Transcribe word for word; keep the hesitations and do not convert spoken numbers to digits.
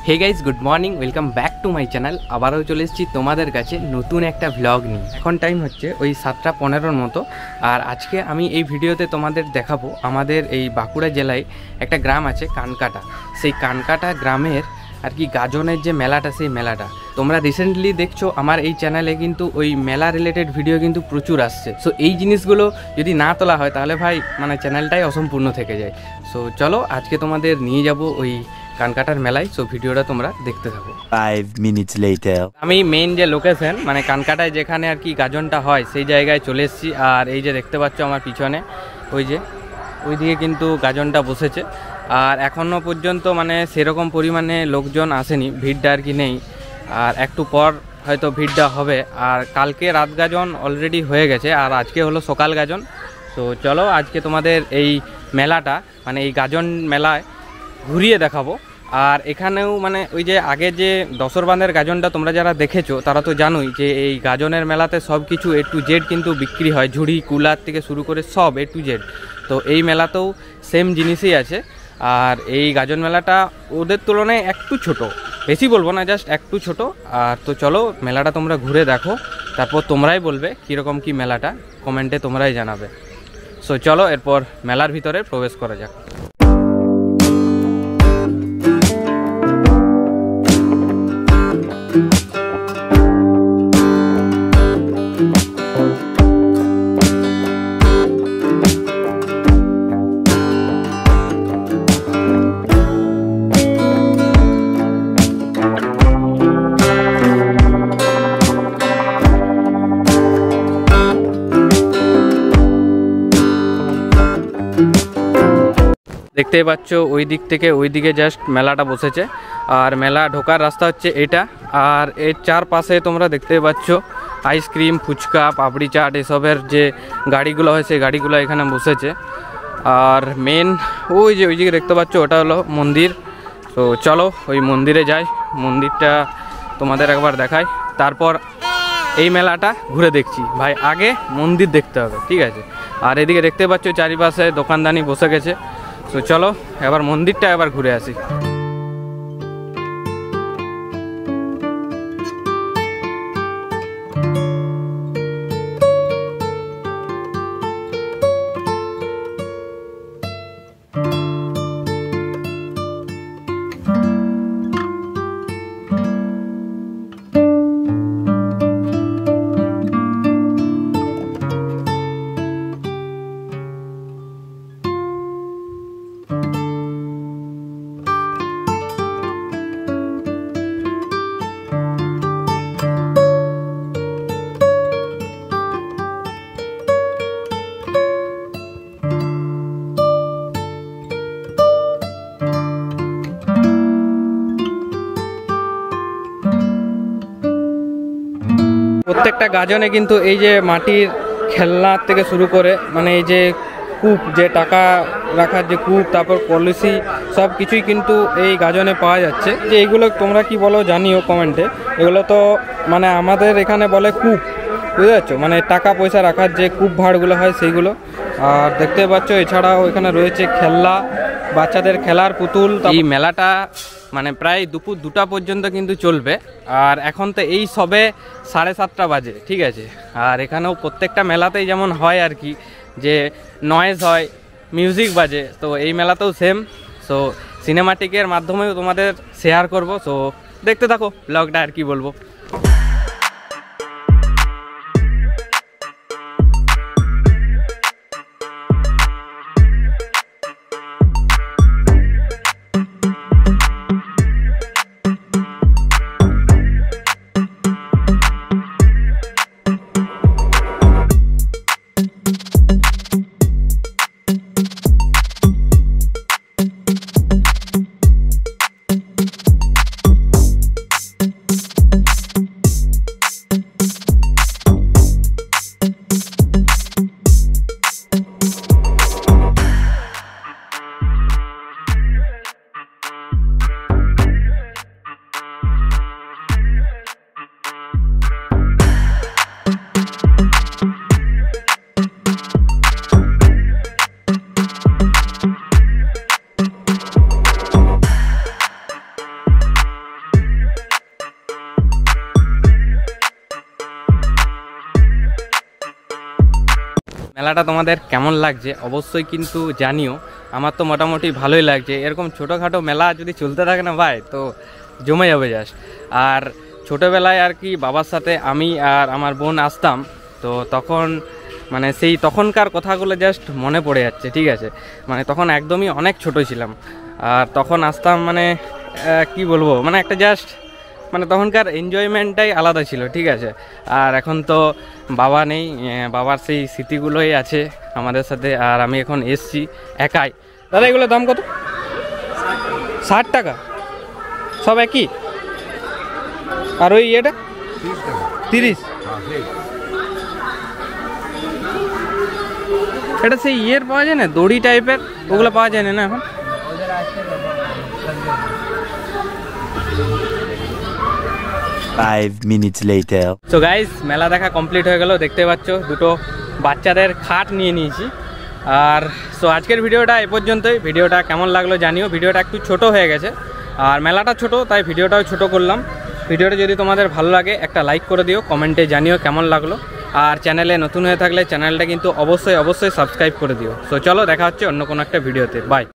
Hey guys good morning, welcome back to my channel. আবারও চলে এসেছি তোমাদের কাছে নতুন একটা ভ্লগ নিয়ে। এখন টাইম হচ্ছে ওই সাতটা পনেরোর মতো। আর আজকে আমি এই ভিডিওতে তোমাদের দেখাবো আমাদের এই বাঁকুড়া জেলায় একটা গ্রাম আছে কানকাটা। সেই কানকাটা গ্রামের আর কি গাজনের যে মেলাটা, সেই মেলাটা তোমরা রিসেন্টলি দেখছো আমার এই চ্যানেলে কিন্তু ওই মেলা রিলেটেড ভিডিও কিন্তু প্রচুর আসছে। সো এই জিনিসগুলো যদি না তোলা হয় তাহলে ভাই মানে চ্যানেলটাই অসম্পূর্ণ থেকে যায়। সো চলো আজকে তোমাদের নিয়ে যাব ওই কানকাটার মেলায়। সো ভিডিওটা তোমরা দেখতে থাকো। ফাইভ মিনিটস লেটার আমি মেইন যে লোকেশন মানে কানকাটায় যেখানে আর কি গাজনটা হয় সেই জায়গায় চলে এসেছি। আর এই যে দেখতে পাচ্ছ আমার পিছনে ওই যে ওইদিকে কিন্তু গাজনটা বসেছে। আর এখনও পর্যন্ত মানে সেরকম পরিমাণে লোকজন আসেনি, ভিড়টা আর কি নেই। আর একটু পর হয়তো ভিড়টা হবে। আর কালকে রাত গাজন অলরেডি হয়ে গেছে, আর আজকে হলো সকাল গাজন। তো চলো আজকে তোমাদের এই মেলাটা মানে এই গাজন মেলায় ঘুরিয়ে দেখাবো। আর এখানেও মানে ওই যে আগে যে দশরবান্ধের গাজনটা তোমরা যারা দেখেছো তারা তো জানোই যে এই গাজনের মেলাতে সব কিছু এ টু জেড কিন্তু বিক্রি হয়, ঝুড়ি কুলার থেকে শুরু করে সব এ টু জেড। তো এই মেলাতেও সেম জিনিসই আছে। আর এই গাজন মেলাটা ওদের তুলনায় একটু ছোট, বেশি বলবো না, জাস্ট একটু ছোট। আর তো চলো মেলাটা তোমরা ঘুরে দেখো, তারপর তোমরাই বলবে কীরকম কি মেলাটা, কমেন্টে তোমরাই জানাবে। সো চলো এরপর মেলার ভিতরে প্রবেশ করা যাক। দেখতেই পাচ্ছ ওই দিক থেকে ওই দিকে জাস্ট মেলাটা বসেছে। আর মেলা ঢোকার রাস্তা হচ্ছে এটা। আর এর চারপাশে তোমরা দেখতেই পাচ্ছ আইসক্রিম, ফুচকা, পাপড়ি চাট এসবের যে গাড়িগুলো হয় সেই গাড়িগুলো এখানে বসেছে। আর মেন ওই যে ওই দিকে দেখতে পাচ্ছ ওটা হলো মন্দির। তো চলো ওই মন্দিরে যাই, মন্দিরটা তোমাদের একবার দেখাই, তারপর এই মেলাটা ঘুরে দেখছি। ভাই আগে মন্দির দেখতে হবে, ঠিক আছে? আর এদিকে দেখতে পাচ্ছ চারিপাশে দোকানদানি বসে গেছে। তো চলো এবার মন্দিরটা এবার ঘুরে আসি। প্রত্যেকটা গাজনে কিন্তু এই যে মাটির খেলনার থেকে শুরু করে মানে এই যে কূপ, যে টাকা রাখার যে কূপ, তারপর কলসি, সব কিছুই কিন্তু এই গাজনে পাওয়া যাচ্ছে। যে এইগুলো তোমরা কি বলো জানিও কমেন্টে। এগুলো তো মানে আমাদের এখানে বলে কূপ, বুঝতে পারছো? মানে টাকা পয়সা রাখার যে কূপ ভাড়গুলো হয় সেইগুলো। আর দেখতে পাচ্ছ এছাড়াও এখানে রয়েছে খেলনা, বাচ্চাদের খেলার পুতুল। এই মেলাটা মানে প্রায় দুপুর দুটা পর্যন্ত কিন্তু চলবে। আর এখন তো এই সবে সাড়ে সাতটা বাজে, ঠিক আছে? আর এখানেও প্রত্যেকটা মেলাতেই যেমন হয় আর কি, যে নয়েজ হয়, মিউজিক বাজে, তো এই মেলাতেও সেম। সো সিনেমাটিকের মাধ্যমেও তোমাদের শেয়ার করব। সো দেখতে থাকো ব্লগটা, আর কি বলবো। মেলাটা তোমাদের কেমন লাগছে অবশ্যই কিন্তু জানিও। আমার তো মোটামুটি ভালোই লাগছে। এরকম ছোটোখাটো মেলা যদি চলতে থাকে না ভাই, তো জমে যাবে জাস্ট। আর ছোটোবেলায় আর কি বাবার সাথে আমি আর আমার বোন আসতাম, তো তখন মানে সেই তখনকার কথাগুলো জাস্ট মনে পড়ে যাচ্ছে, ঠিক আছে। মানে তখন একদমই অনেক ছোট ছিলাম, আর তখন আসতাম মানে কি বলবো, মানে একটা জাস্ট মানে তখনকার এনজয়মেন্টটাই আলাদা ছিল, ঠিক আছে। আর এখন তো বাবা নেই, বাবার সেই স্মৃতিগুলোই আছে আমাদের সাথে। আর আমি এখন এসছি একাই। দাদা এগুলোর দাম কত? ষাট টাকা সব একই? আর ওই ইয়েটা তিরিশ? এটা সেই ইয়ের পাওয়া যায় না, দড়ি টাইপের, ওগুলো পাওয়া যায় না এখন? Five minutes later. So guys, মেলা দেখা কমপ্লিট হয়ে গেল। দেখতে পাচ্ছ দুটো বাচ্চাদের খাট নিয়ে নিয়েছি। আর সো আজকের ভিডিওটা এ পর্যন্তই। ভিডিওটা কেমন লাগলো জানিও। ভিডিওটা একটু ছোট হয়ে গেছে, আর মেলাটা ছোট, তাই ভিডিওটাও ছোট করলাম। ভিডিওটা যদি তোমাদের ভালো লাগে একটা লাইক করে দিও, কমেন্টে জানিও কেমন লাগলো। আর চ্যানেলে নতুন হয়ে থাকলে চ্যানেলটা কিন্তু অবশ্যই অবশ্যই সাবস্ক্রাইব করে দিও। সো চলো, দেখা হচ্ছে অন্য কোনো একটা ভিডিওতে। বাই।